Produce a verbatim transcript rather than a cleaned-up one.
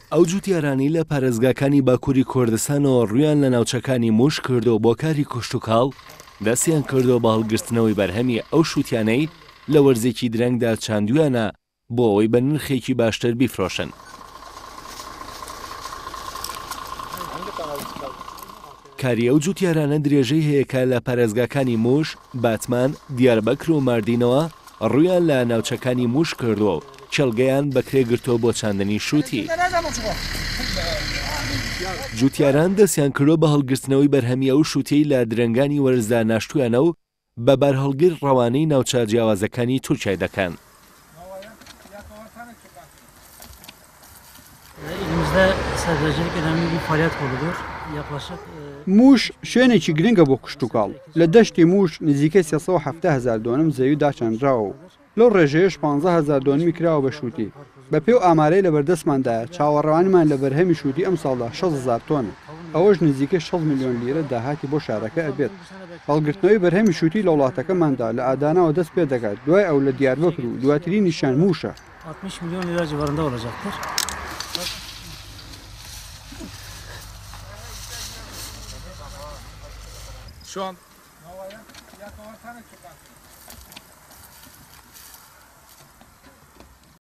ئەو جوتیارانی لە پارێزگاکانی باکووری کوردستانەوە ڕوویان لە ناوچەکانی موش کردو بۆ کاری کوشتوکاڵ دەستیان کردو بە هەڵگرتنەوەی بەرهەمی ئەو شووتیانەی لە وەرزێکی درەنگدا چاندویانە بۆ ئەوەی بە نرخێکی باشتر بیفرۆشن. کاری ئەو جوتیارانە درێژەی هەیەکە لە پارێزگاکانی موش، باتمان، دیاربەکر و ماردینەوە ڕوویان لە ناوچەکانی موش کردووە و چێلگەیان بەکرێگرتۆ بۆ چاندنی شووتی. جوتیاران دەستیان کردو بە هەڵگرتنەوەی بەرهەمی ئەو شووتەی لە درەنگانی وەرزدا ناشتویانە و بە بەرهەڵگر ڕەوانەی ناوچە جیاوازەکانی تورکیای دەکەن. موش شوێنێکی گرنگە بۆ کوشتوکاڵ. لە دەشتی موش نزیکەی سێ سەد و هەفتە هەزار دۆنم زەوی داچەندراوە و لەو ڕێژەیەش پانزە هەزار دۆنمی کراوە بە شووتی. بە پێو ئامارەی لە بەردەستماندایە چاوەڕەوانیمان لە بەرهەمی شووتی ئەم ساڵدا شەش هەزار تۆنە. ئەوەش نزیکەی شەش ملیۆن لیرە داهاتی بۆ شارەکە ئەبێت. هەڵگرتنەوەی بەرهەمی شووتی لە وڵاتەکەماندا لە ئادانەوە دەست پێ دەکات. دوای ئەو لە دیاربەکر و دواتری نیشان موشە. altmış milyon lira civarında olacaktır. Şu an